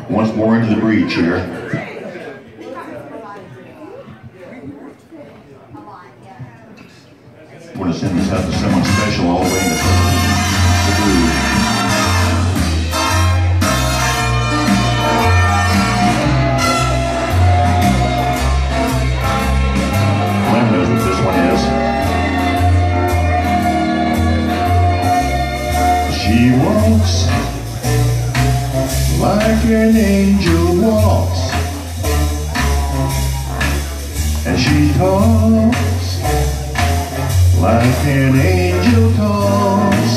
once more into the breach here. I want to send this out to someone special all the way into the blue. Glenn knows what this one is. She walks like an angel walks, and she talks like an angel talks,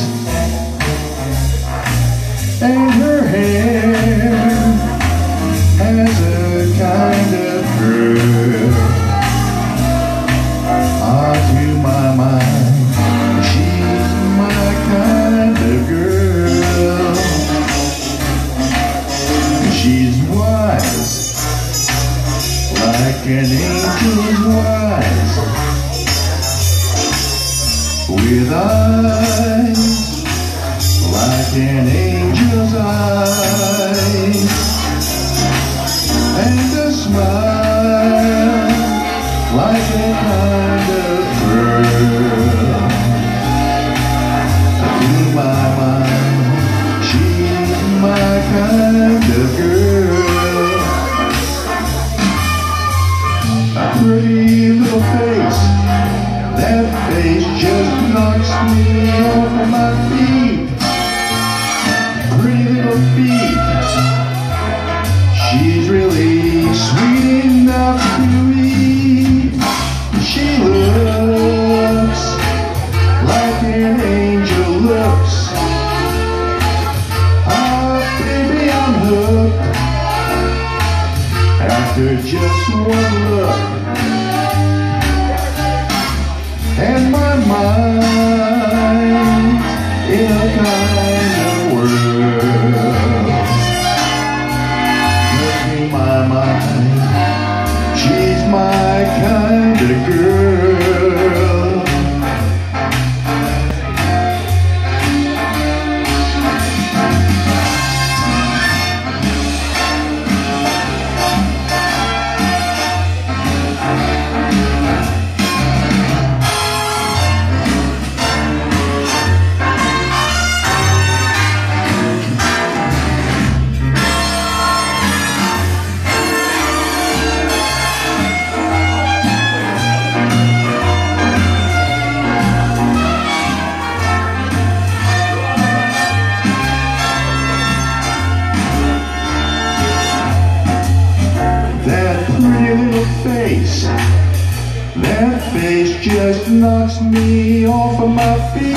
and her hair has a kind of curl. To my mind, she's my kind of girl. She's wise, like an angel's wise, with eyes like an angel's eyes, and a smile like a kind of pearl. To my mind, she's my kind of girl. A pretty little face, that face just knocks me off of my feet. Pretty little feet, she's really sweet enough to eat. She looks like an angel looks. Ah, baby, I'm hooked after just one look. And my mind in a kind of world. Look in my mind, she's my kind of girl. That face just knocks me off of my feet.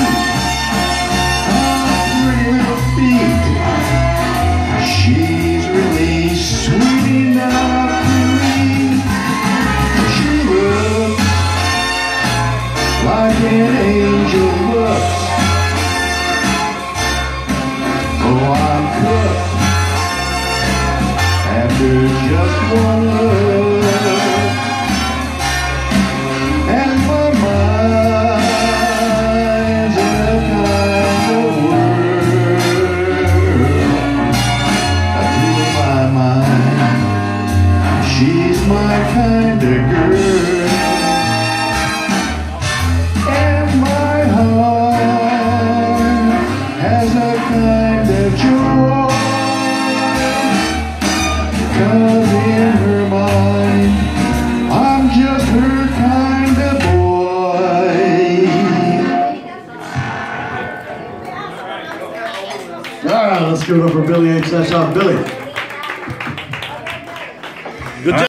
Ah, pretty little feet. She's really sweet enough to eat. She looks like an angel looks. Oh, I'm cooked after just one look. She's my kind of girl, and my heart has a kind of joy, 'cause in her mind, I'm just her kind of boy. All right, let's give it up for Billy H. That's Billy. Good job.